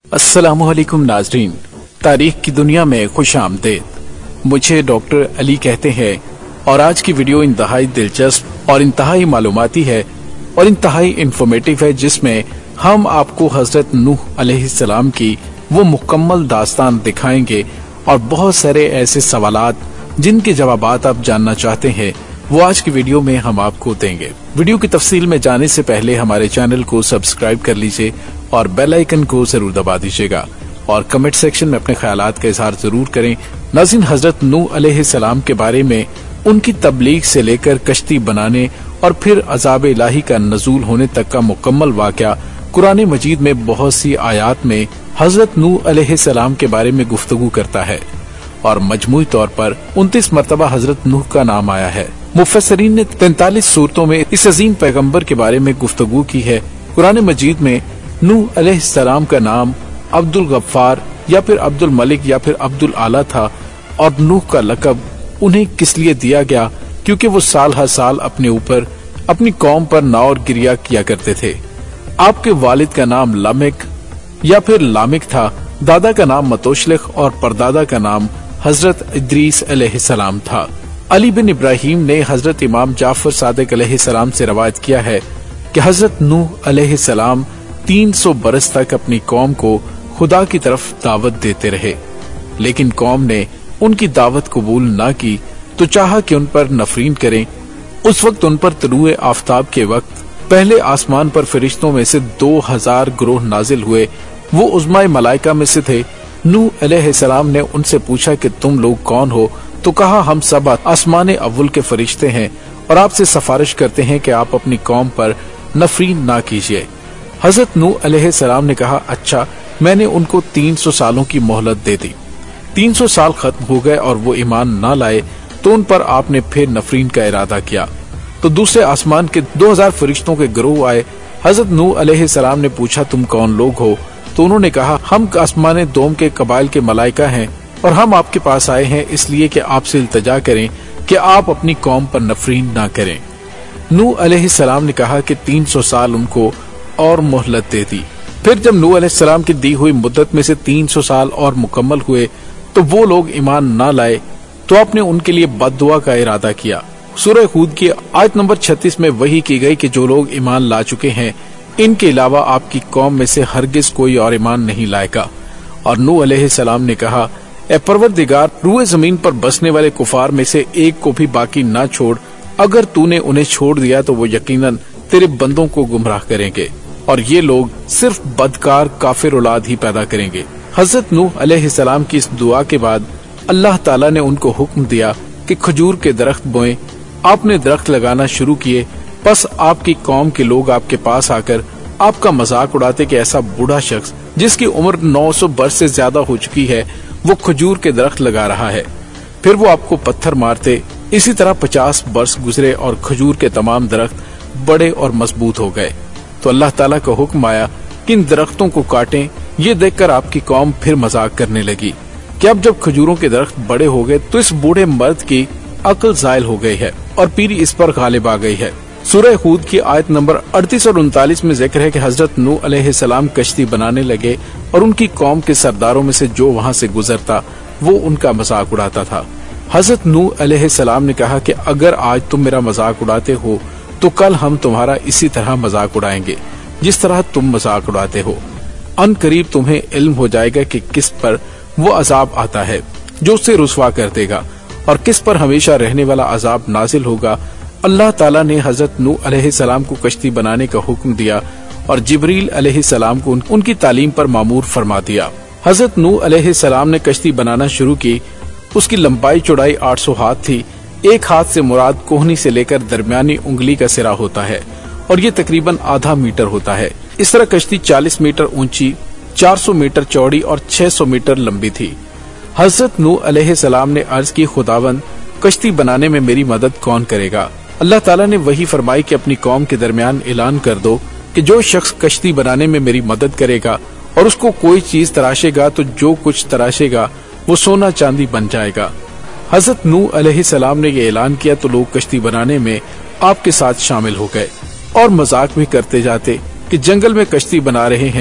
अस्सलामु अलैकुम नाजरीन, तारीख की दुनिया में खुश आमदेद। मुझे डॉक्टर अली कहते हैं और आज की वीडियो इंतहाई दिलचस्प और इंतहाई मालूमाती है और इंतहाई इंफॉर्मेटिव है, जिसमें हम आपको हजरत नूह अलैहिस्सलाम की वो मुकम्मल दास्तान दिखाएंगे और बहुत सारे ऐसे सवालात जिनके जवाबात आप जानना चाहते हैं वो आज की वीडियो में हम आपको देंगे। वीडियो की तफसील में जाने से पहले हमारे चैनल को सब्सक्राइब कर लीजिए और बेल आइकन को जरूर दबा दीजिएगा और कमेंट सेक्शन में अपने ख्यालात का इजहार जरूर करें। नाज़रीन, हजरत नूह अलैहिस्सलाम के बारे में उनकी तबलीग से लेकर कश्ती बनाने और फिर अजाब इलाही का नजूल होने तक का मुकम्मल वाकया कुरान मजीद में बहुत सी आयात में हजरत नूह अलैहिस्सलाम के बारे में गुफ्तगू करता है और मजमूई तौर पर 29 मरतबा हजरत नूह का नाम आया है। मुफस्सरीन ने 43 सूरतों में इस अजीम पैगंबर के बारे में गुफ्तगू की है। कुरान मजीद में नूह अलैहिस्सलाम का नाम अब्दुल गफ्फार या फिर अब्दुल मलिक या फिर अब्दुल आला था और नूह का लक़ब उन्हें किस लिए दिया गया, क्योंकि वो साल हर साल अपने ऊपर अपनी कौम पर नार गिरिया किया करते थे। आपके वालिद का नाम लामिक या फिर लामिक था, दादा का नाम मतोशलिख और परदादा का नाम हजरत इद्रीस अलैहिस्सलाम था। अली बिन इब्राहिम ने हजरत इमाम जाफर सादिक अलैहिस्सलाम से रवायत किया है कि हजरत नूह अलैहिस्सलाम 300 बरस तक अपनी कौम को खुदा की तरफ दावत देते रहे, लेकिन कौम ने उनकी दावत कबूल न की तो चाहा कि उन पर नफरीन करें। उस वक्त उन पर तुलूए आफताब के वक्त पहले आसमान पर फरिश्तों में से 2000 ग्रोह नाजिल हुए। वो उज़्माए मलाइका में से थे। नूह अलैहिस्सलाम ने उनसे पूछा कि तुम लोग कौन हो, तो कहा हम सब आसमान अव्वल के फरिश्ते हैं और आपसे सिफारिश करते हैं कि आप अपनी कौम पर नफरीन ना कीजिए। हजरत नूह अलैहिस्सलाम ने कहा, अच्छा, मैंने उनको 300 सालों की मोहलत दे दी। 300 साल खत्म हो गए और वो ईमान ना लाए तो उन पर आपने फिर नफरीन का इरादा किया। तो दूसरे आसमान के 2000 फरिश्तों के गिरोह आए। हजरत नूह अलैहिस्सलाम ने पूछा, तुम कौन लोग हो? तो उन्होंने कहा, हम आसमान दोम के कबाइल के मलाइका हैं और हम आपके पास आए हैं इसलिए कि आपसे इल्तजा करें कि आप अपनी कौम पर नफरीन ना करें। नूह अलैहिस्सलाम ने कहा कि 300 साल उनको और मोहलत दे दी। फिर जब नूह अलैहिस्सलाम की दी हुई मुद्दत में से 300 साल और मुकम्मल हुए तो वो लोग ईमान ना लाए तो आपने उनके लिए बद्दुआ का इरादा किया। सूरह हूद की आयत नंबर 36 में वही की गई कि जो लोग ईमान ला चुके हैं इनके अलावा आपकी कौम में से हरगिज कोई और ईमान नहीं लाएगा। और नूह अलैहिस्सलाम ने कहा, ए परवरदिगार, रूए जमीन पर बसने वाले कुफार में से एक को भी बाकी ना छोड़। अगर तूने उन्हें छोड़ दिया तो वो यकीनन तेरे बंदों को गुमराह करेंगे और ये लोग सिर्फ बदकार काफिर औलाद ही पैदा करेंगे। हजरत नूह अलैहिस्सलाम की इस दुआ के बाद अल्लाह ताला ने उनको हुक्म दिया कि खजूर के दरख्त बोएं। आपने दरख्त लगाना शुरू किए। बस आपकी कौम के लोग आपके पास आकर आपका मजाक उड़ाते कि ऐसा बूढ़ा शख्स जिसकी उम्र 900 वर्ष से ज्यादा हो चुकी है वो खजूर के दरख्त लगा रहा है। फिर वो आपको पत्थर मारते। इसी तरह 50 वर्ष गुजरे और खजूर के तमाम दरख्त बड़े और मजबूत हो गए। तो अल्लाह ताला का हुक्म आया कि इन दरख्तों को काटें। ये देखकर आपकी कौम फिर मजाक करने लगी कि अब जब खजूरों के दरख्त बड़े हो गए तो इस बूढ़े मर्द की अक्ल जायल हो गई है और पीरी इस पर गालिब आ गई है। सूरह हूद की आयत नंबर 38 और 39 में जिक्र है कि हजरत नूह अलैहिस्सलाम कश्ती बनाने लगे और उनकी कौम के सरदारों में से जो वहाँ से गुजरता वो उनका मजाक उड़ाता था। हजरत नूह अलैहिस्सलाम ने कहा कि अगर आज तुम मेरा मजाक उड़ाते हो तो कल हम तुम्हारा इसी तरह मजाक उड़ाएंगे जिस तरह तुम मजाक उड़ाते हो। अन करीब तुम्हें इल्म हो जाएगा कि किस पर वो अजाब आता है जो उससे रुसवा कर देगा और किस पर हमेशा रहने वाला अजाब नाजिल होगा। अल्लाह ताला ने हजरत नूह अलैहिस्सलाम को कश्ती बनाने का हुक्म दिया और जिब्रील अलैहिस्सलाम को उनकी तालीम पर मामूर फरमा दिया। हजरत नूह अलैहिस्सलाम ने कश्ती बनाना शुरू की। उसकी लंबाई चौड़ाई 800 हाथ थी। एक हाथ से मुराद कोहनी से लेकर दरमियानी उंगली का सिरा होता है और ये तकरीबन आधा मीटर होता है। इस तरह कश्ती 40 मीटर ऊंची, 400 मीटर चौड़ी और 600 मीटर लंबी थी। हजरत नूह अलैहिस्सलाम ने अर्ज की, खुदावंद, कश्ती बनाने में मेरी मदद कौन करेगा? अल्लाह ताला ने वही फरमाई कि अपनी कौम के दरमियान ऐलान कर दो कि जो शख्स कश्ती बनाने में मेरी मदद करेगा और उसको कोई चीज तराशेगा तो जो कुछ तराशेगा वो सोना चांदी बन जाएगा। हजरत नूह अलैहिस्सलाम ने ये ऐलान किया तो लोग कश्ती बनाने में आपके साथ शामिल हो गए और मजाक भी करते जाते कि जंगल में कश्ती बना रहे हैं,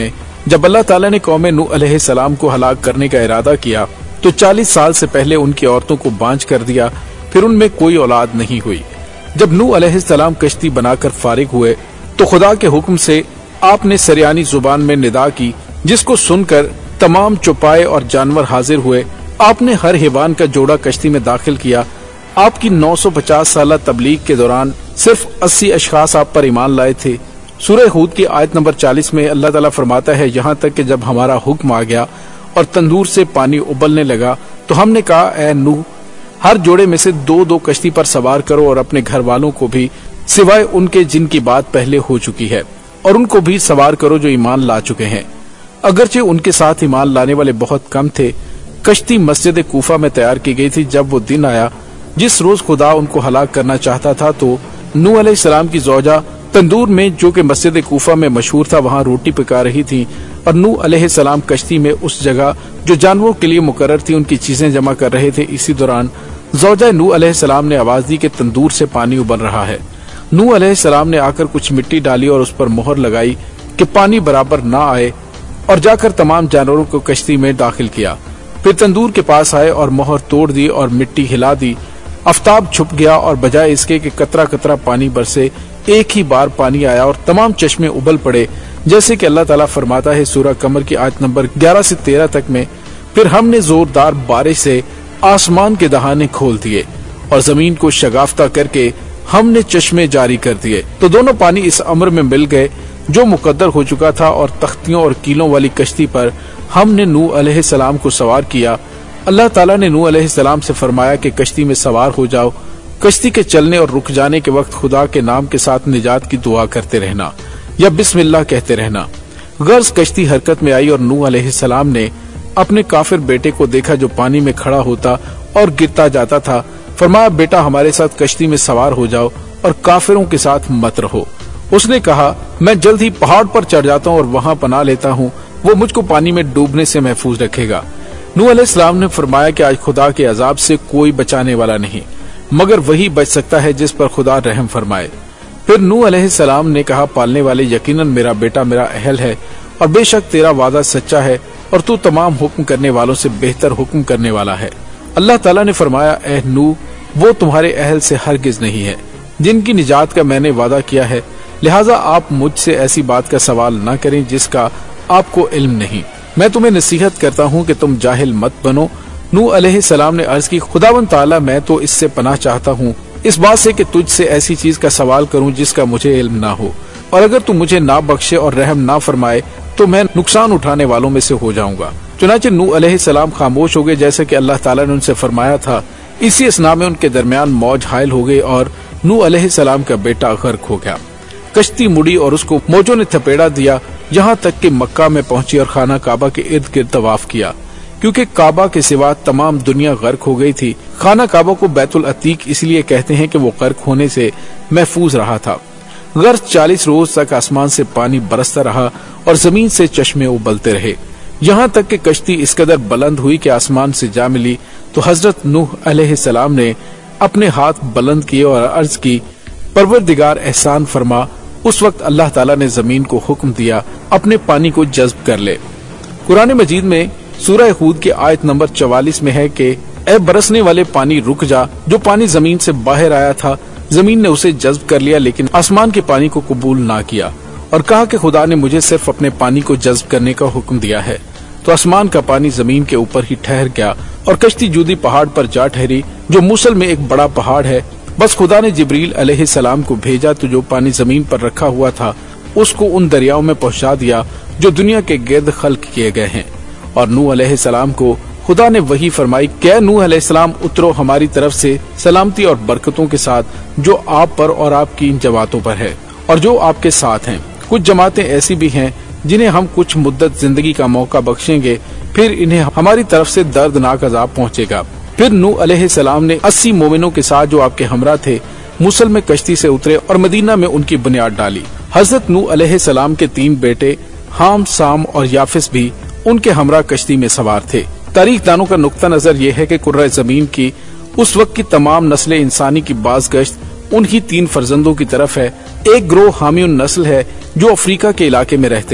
جب اللہ تعالیٰ نے قوم نوح علیہ السلام کو ہلاک کرنے کا ارادہ کیا تو 40 سال سے پہلے ان کی عورتوں کو بانجھ کر دیا، پھر ان میں کوئی اولاد نہیں ہوئی۔ جب نوح علیہ السلام کشتی بنا کر فارغ ہوئے تو خدا کے حکم سے آپ نے سریانی زبان میں ندا کی، جس کو سن کر تمام چوپائے اور جانور حاضر ہوئے۔ آپ نے ہر حیوان کا جوڑا کشتی میں داخل کیا۔ آپ کی 950 سالہ تبلیغ کے دوران صرف 80 اشخاص آپ پر ایمان لائے تھے۔ سورہ ہود کی آیت نمبر 40 میں اللہ تعالیٰ فرماتا ہے، یہاں تک کہ جب ہمارا حکم آ گیا اور تندور سے پانی ابلنے لگا تو ہم نے کہا، اے نوح، ہر جوڑے میں سے 2 کشتی پر سوار کرو اور اپنے گھر والوں کو بھی سوائے ان کے جن کی بات پہلے ہو چکی ہے، اور ان کو بھی سوار کرو جو ایمان لا چکے ہیں۔ اگرچہ ان کے ساتھ ایمان لانے والے بہت کم تھے، کشتی مسجد کوفہ میں تیار کی گئی تھی۔ جب وہ دن آیا جس روز خدا ان کو ہلاک کرنا چاہتا تھا تو نوح علیہ السلام کی زوجہ تندور میں، جو کہ مسجد کوفہ میں مشہور تھا، وہاں روٹی پکا رہی تھی، اور نوح علیہ السلام کشتی میں اس جگہ جو جانوروں کے لیے مقرر تھی ان کی چیزیں جمع کر رہے تھے۔ اسی دوران زوجہ نوح علیہ السلام نے آواز دی کہ تندور سے پانی ابل رہا ہے۔ نوح علیہ السلام نے آ کر کچھ مٹی ڈالی اور اس پر مہر لگائی کہ پانی برابر نہ آئے، اور جا کر تمام جانوروں کو کشتی میں داخل کیا۔ پھر تندور کے پاس آئے اور مہر توڑ دی اور مٹی ہلا دی۔ آفتاب چھپ گیا اور بجائے اس کے کہ قطرہ قطرہ پانی برسے، ایک ہی بار پانی آیا اور تمام چشمے ابل پڑے، جیسے کہ اللہ تعالیٰ فرماتا ہے سورہ قمر کی آیت نمبر 11 سے 13 تک میں، پھر ہم نے زوردار بارش سے آسمان کے دہانے کھول دیے اور زمین کو شگافتہ کر کے ہم نے چشمے جاری کر دیے، تو دونوں پانی اس امر میں مل گئے جو مقدر ہو چکا تھا، اور تختیوں اور کیلوں والی کشتی پر ہم نے نوح علیہ السلام کو سوار کیا۔ اللہ تعالیٰ نے نوح علیہ السلام سے فرمایا کہ کشتی میں سوار ہو جاؤ، کشتی کے چلنے اور رک جانے کے وقت خدا کے نام کے ساتھ نجات کی دعا کرتے رہنا یا بسم اللہ کہتے رہنا۔ غرض کشتی حرکت میں آئی اور نوح علیہ السلام نے اپنے کافر بیٹے کو دیکھا جو پانی میں کھڑا ہوتا اور گرتا جاتا تھا۔ فرمایا، بیٹا ہمارے ساتھ کشتی میں سوار ہو جاؤ اور کافروں کے ساتھ مت رہو۔ اس نے کہا، میں جلد ہی پہاڑ پر چڑھ جاتا ہوں اور وہاں پناہ لیتا ہوں، وہ مجھ کو پانی میں ڈوبنے سے محفوظ رکھے گا۔ نوح علیہ السلام نے فرمایا کہ آج خدا کے عذاب سے کوئی بچانے والا نہیں، مگر وہی بچ سکتا ہے جس پر خدا رحم فرمائے۔ پھر نوح علیہ السلام نے کہا، پالنے والے، یقیناً میرا بیٹا میرا اہل ہے، اور بے شک تیرا وعدہ سچا ہے، اور تو تمام حکم کرنے والوں سے بہتر حکم کرنے والا ہے۔ اللہ تعالیٰ نے فرمایا، اے نوح، وہ تمہارے اہل سے ہرگز نہیں ہے جن کی نجات کا میں نے وعدہ کیا ہے، لہٰذا آپ مجھ سے ایسی بات کا سوال نہ کریں جس کا آپ کو علم نہیں۔ میں تمہیں نصیحت کرتا ہوں کہ تم جاہل مت بنو۔ نوح علیہ السلام نے عرض کی، خداوند تعالیٰ، میں تو اس سے پناہ چاہتا ہوں، اس بات سے کہ تجھ سے ایسی چیز کا سوال کروں جس کا مجھے علم نہ ہو، اور اگر تو مجھے نہ بخشے اور رحم نہ فرمائے تو میں نقصان اٹھانے والوں میں سے ہو جاؤں گا۔ چنانچہ نوح علیہ السلام خاموش ہو گئے جیسے کہ اللہ تعالیٰ نے ان سے فرمایا تھا۔ اسی اثناء میں ان کے درمیان موج حائل ہو گئی اور نوح علیہ السلام کا بیٹا غرق ہو گیا۔ کشتی مڑی اور اس کو موجوں نے تھپیڑا دیا، یہاں تک کہ مکہ میں پہنچی اور خانہ کعبہ کے ارد گرد طواف کیا، کیونکہ کعبہ کے سوا تمام دنیا غرق ہو گئی تھی۔ خانہ کعبہ کو بیت العتیق اس لیے کہتے ہیں کہ وہ غرق ہونے سے محفوظ رہا تھا۔ غرض 40 روز تک آسمان سے پانی برستا رہا اور زمین سے چشمے ابلتے رہے، یہاں تک کہ کشتی اس قدر بلند ہوئی کہ آسمان سے جا ملی۔ تو حضرت نوح علیہ السلام نے اپنے ہاتھ بلند کیے اور عرض کی، پروردگار احسان فرما۔ اس وقت اللہ تعالیٰ نے زمین کو حکم دیا اپنے پانی کو جذب کر لے۔ قرآن مجید میں سورہ ہود کی آیت نمبر 44 میں ہے کہ اے برسنے والے پانی رک جا۔ جو پانی زمین سے باہر آیا تھا زمین نے اسے جذب کر لیا، لیکن آسمان کے پانی کو قبول نہ کیا اور کہا کہ خدا نے مجھے صرف اپنے پانی کو جذب کرنے کا حکم دیا ہے۔ تو آسمان کا پانی زمین کے اوپر ہی ٹھہر گیا اور کشتی جودی پہاڑ پر جا ٹھہری جو موصل میں ایک بڑا پہاڑ ہے۔ بس خدا نے جبریل علیہ السلام کو بھیجا تو جو پانی زمین پر رکھا ہوا تھا اس کو ان دریاؤں میں پہنچا دیا جو دنیا کے گرد خلق کیے گئے ہیں۔ اور نوح علیہ السلام کو خدا نے وحی فرمائی کہ اے نوح علیہ السلام، اترو ہماری طرف سے سلامتی اور برکتوں کے ساتھ جو آپ پر اور آپ کی ان جماعتوں پر ہے اور جو آپ کے ساتھ ہیں۔ کچھ جماعتیں ایسی بھی ہیں جنہیں ہم کچھ مدت زندگی کا موقع بخشیں گے، پھر انہیں ہماری طرف سے دردناک عذاب پہنچے گا۔ پھر نوح علیہ السلام نے 80 مومنوں کے ساتھ جو آپ کے ہمراہ تھے موصل میں کشتی سے اترے اور مدینہ میں ان کی بنیاد ڈالی۔ حضرت نوح علیہ السلام کے 3 بیٹے حام، سام اور یافس بھی ان کے ہمراہ کشتی میں سوار تھے۔ تاریخ دانوں کا نقطہ نظر یہ ہے کہ کرۂ زمین کی اس وقت کی تمام نسل انسانی کی باز گشت انہی 3 فرزندوں کی طرف ہے۔ ایک گروہ حامی النسل ہے جو افریقہ کے علاقے میں رہتے ہیں،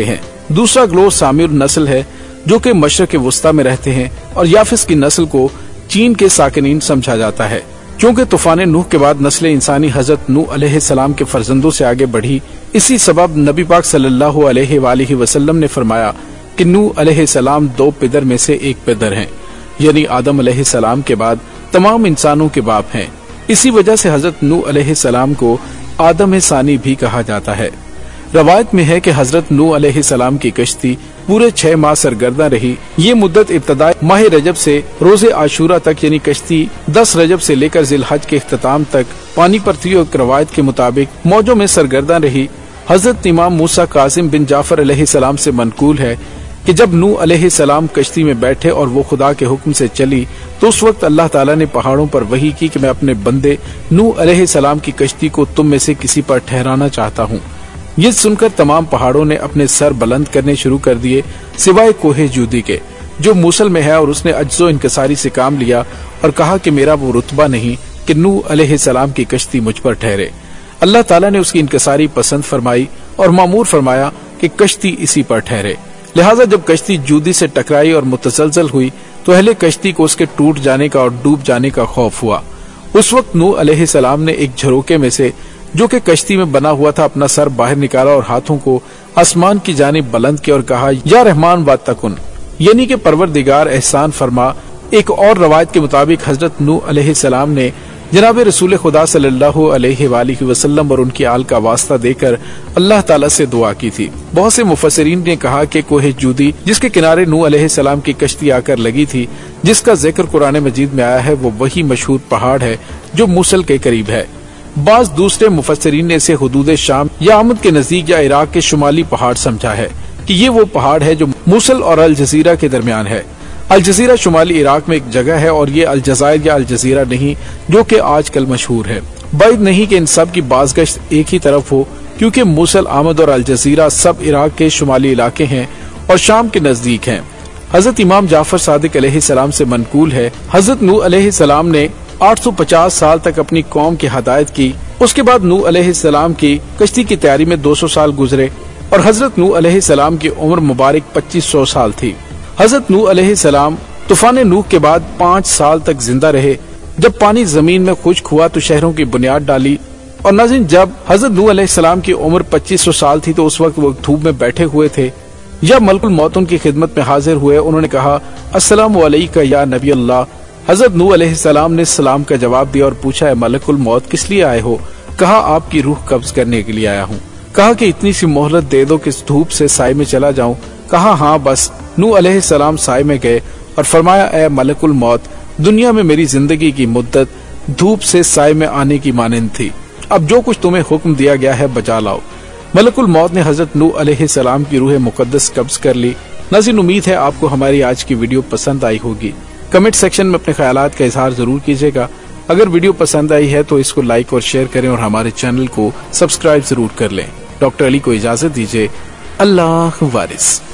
दूसरा गिरोह सामिर नस्ल है जो कि मशरक वस्ता में रहते हैं और याफिस की नस्ल को चीन के साकिनीन समझा जाता है। क्योंकि तूफान नूह के बाद नस्ल इंसानी हजरत नूह अलैहिस्सलाम के फर्जंदों से आगे बढ़ी, इसी सबब नबी पाक सल्लल्लाहु अलैहि वसल्लम ने फरमाया कि नूह अलैहिस्सलाम 2 पिदर में से एक पिदर हैं, यानी आदम अलैहिस्सलाम के बाद तमाम इंसानों के बाप हैं। इसी वजह से हजरत नूह अलैहिस्सलाम को आदम सानी भी कहा जाता है। रवायत में है कि हजरत नूह अलैहिस्सलाम की कश्ती पूरे 6 माह सरगर्दा रही। ये मुद्दत इब्तदाई माह रजब से रोजे आशूरा तक, यानी कश्ती 10 रजब से लेकर जिलहज के इख्तिताम तक पानी पर थी और रवायत के मुताबिक मौजों में सरगर्दा रही। हजरत इमाम मूसा कासिम बिन जाफर अलैहिस्सलाम से मनकूल है कि जब नूह अलैहिस्सलाम कश्ती में बैठे और वो खुदा के हुक्म से चली तो उस वक्त अल्लाह ताला ने पहाड़ों पर वही की कि मैं अपने बंदे नूह अलैहिस्सलाम की कश्ती को तुम में से किसी पर ठहराना चाहता हूँ। ये सुनकर तमाम पहाड़ों ने अपने सर बुलंद करने शुरू कर दिए सिवाय कोहे जूदी के, जो मूसल में है, और उसने अज्जो इनकसारी से काम लिया और कहा कि मेरा वो रुतबा नहीं कि नूह अलैहिस्सलाम की कश्ती मुझ पर ठहरे। अल्लाह ताला ने उसकी इनकसारी पसंद फरमाई और मामूर फरमाया कि कश्ती इसी पर ठहरे। लिहाजा जब कश्ती जूदी से टकराई और मुतसलसल हुई तो अहले कश्ती को उसके टूट जाने का और डूब जाने का खौफ हुआ। उस वक्त नूह अलैहिस्सलाम ने एक झरोके में से, जो कि कश्ती में बना हुआ था, अपना सर बाहर निकाला और हाथों को आसमान की जानिब बुलंद किया और कहा, या रहमान वात्तकुन, यानी कि परवरदिगार एहसान फरमा। एक और रवायत के मुताबिक हजरत नूह अलैहिस्सलाम ने जनाब रसूल खुदा सल्लल्लाहु अलैहि वसल्लम और उनकी आल का वास्ता देकर अल्लाह ताला से दुआ की थी। बहुत से मुफस्सिरीन ने कहा कि कोहे जूदी, जिसके किनारे नूह अलैहिस्सलाम की कश्ती आकर लगी थी, जिसका जिक्र कुरान मजीद में आया है, वो वही मशहूर पहाड़ है जो मूसल के करीब है। बाज दूसरे मुफस्सिरीन ने इसे हुदूद शाम या आमद के नजदीक या इराक के शुमाली पहाड़ समझा है कि ये वो पहाड़ है जो मूसल और अल जजीरा के दरमियान है। अल जजीरा शुमाली इराक में एक जगह है और ये अल जज़ायर या अल जजीरा नहीं, जो कि आजकल मशहूर है। बैद नहीं कि इन सब की बाज़गश्त एक ही तरफ हो, क्योंकि मूसल, आमद और अल जजीरा सब इराक के शुमाली इलाके हैं और शाम के नजदीक हैं। हजरत इमाम जाफर सादिक अलैहिस्सलाम से मनकूल है, हजरत नूह अलैहिस्सलाम ने 850 साल तक अपनी कौम की हदायत की। उसके बाद नूह अलैहिस्सलाम की कश्ती की तैयारी में 200 साल गुजरे और हजरत नूह अलैहिस्सलाम की उम्र मुबारक 2500 साल थी। हजरत नूह अलैहिस्सलाम तूफान नूह के बाद 5 साल तक जिंदा रहे। जब पानी जमीन में खुश्क हुआ तो शहरों की बुनियाद डाली। और नाज़रीन, जब हजरत नूह अलैहिस्सलाम की उम्र 2500 साल थी तो उस वक्त वो धूप में बैठे हुए थे। जब मलकुल मौत उनकी खिदमत में हाजिर हुए, उन्होंने कहा, अस्सलामु अलैका या नबी अल्लाह। हजरत नूह अलैहिस्सलाम ने सलाम का जवाब दिया और पूछा, है मलकुल मौत, किस लिए आए हो? कहा, आपकी रूह कब्ज करने के लिए आया हूँ। कहा कि इतनी सी मोहलत दे दो कि इस धूप से साए में चला जाऊं। कहा, हाँ बस। नूह अलैहिस्सलाम साए में गए और फरमाया, ए मलकुल मौत, दुनिया में मेरी जिंदगी की मुद्दत धूप से साए में आने की मानंद थी। अब जो कुछ तुम्हें हुक्म दिया गया है बचा लाओ। मलकुल मौत ने हजरत नूह अलैहिस्सलाम की रूह मुकद्दस कब्ज कर ली। नाज़रीन, उम्मीद है आपको हमारी आज की वीडियो पसंद आई होगी। कमेंट सेक्शन में अपने ख्यालात का इजहार जरूर कीजिएगा। अगर वीडियो पसंद आई है तो इसको लाइक और शेयर करें और हमारे चैनल को सब्सक्राइब जरूर कर लें। डॉक्टर अली को इजाजत दीजिए। अल्लाह वारिस।